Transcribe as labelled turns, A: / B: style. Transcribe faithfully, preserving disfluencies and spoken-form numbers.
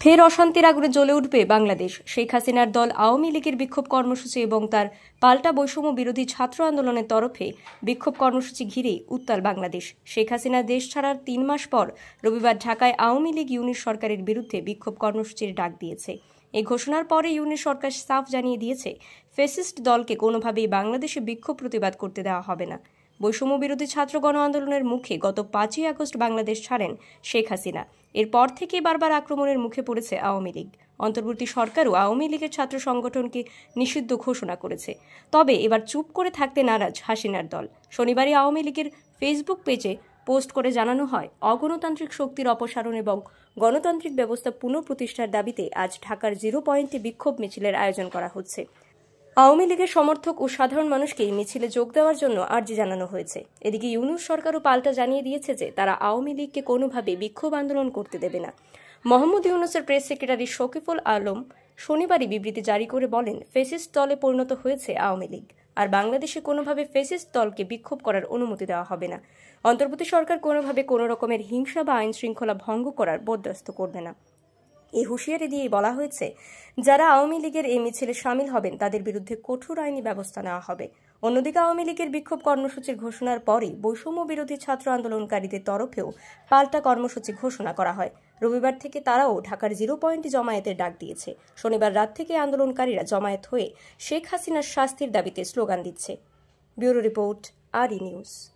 A: ফের অশান্তির আগুনে জ্বলে উঠবে বাংলাদেশ। শেখ হাসিনার দল আওয়ামী লীগের বিক্ষোভ কর্মসূচি এবং তার পাল্টা বৈষম্য বিরোধী ছাত্র আন্দোলনের তরফে বিক্ষোভ কর্মসূচি ঘিরেই উত্তাল বাংলাদেশ। শেখ হাসিনা দেশ ছাড়ার তিন মাস পর রবিবার ঢাকায় আওয়ামী লীগ ইউনিট সরকারের বিরুদ্ধে বিক্ষোভ কর্মসূচির ডাক দিয়েছে। এই ঘোষণার পরে ইউনিট সরকার সাফ জানিয়ে দিয়েছে, ফ্যাসিস্ট দলকে কোনোভাবেই বাংলাদেশে বিক্ষোভ প্রতিবাদ করতে দেওয়া হবে না। বৈষম্য বিরোধী ছাত্র গণ আন্দোলনের মুখে গত পাঁচই আগস্ট বাংলাদেশ ছাড়েন শেখ হাসিনা। এরপর থেকে বারবার আক্রমণের মুখে পড়েছে আওয়ামী লীগ। অন্তর্বর্তী সরকারও আওয়ামী লীগের ছাত্র সংগঠনকে নিষিদ্ধ ঘোষণা করেছে। তবে এবার চুপ করে থাকতে নারাজ হাসিনার দল। শনিবারই আওয়ামী লীগের ফেসবুক পেজে পোস্ট করে জানানো হয়, অগণতান্ত্রিক শক্তির অপসারণ এবং গণতান্ত্রিক ব্যবস্থা পুনঃপ্রতিষ্ঠার দাবিতে আজ ঢাকার জিরো পয়েন্টে বিক্ষোভ মিছিলের আয়োজন করা হচ্ছে। আওয়ামী লীগের সমর্থক ও সাধারণ মানুষকে এই মিছিলে যোগ দেওয়ার জন্য আর্জি জানানো হয়েছে। এদিকে ইউনূস সরকারও পাল্টা জানিয়ে দিয়েছে যে তারা আওয়ামী লীগকে কোনোভাবে বিক্ষোভ আন্দোলন করতে দেবে না। মোহাম্মদ ইউনূসের প্রেস সেক্রেটারি শফিকুল আলম শনিবারই বিবৃতি জারি করে বলেন, ফ্যাসিস্ট দলে পরিণত হয়েছে আওয়ামী লীগ, আর বাংলাদেশে কোনোভাবে ফ্যাসিস্ট দলকে বিক্ষোভ করার অনুমতি দেওয়া হবে না। অন্তর্বর্তী সরকার কোনোভাবে কোনো রকমের হিংসা বা আইন শৃঙ্খলা ভঙ্গ করার বরদাস্ত করবে না। এই হুঁশিয়ারি দিয়ে বলা হয়েছে, যারা আওয়ামী লীগের এই মিছিলে সামিল হবেন তাদের বিরুদ্ধে কঠোর আইনি ব্যবস্থা নেওয়া হবে। অন্যদিকে আওয়ামী লীগের বিক্ষোভ কর্মসূচির ঘোষণার পরই বৈষম্য বিরোধী ছাত্র আন্দোলনকারীদের তরফেও পাল্টা কর্মসূচি ঘোষণা করা হয়। রবিবার থেকে তারাও ঢাকার জিরো পয়েন্টে জমায়েতের ডাক দিয়েছে। শনিবার রাত থেকে আন্দোলনকারীরা জমায়েত হয়ে শেখ হাসিনার শাস্তির দাবিতে স্লোগান দিচ্ছে। ব্যুরো রিপোর্ট, আর ই নিউজ।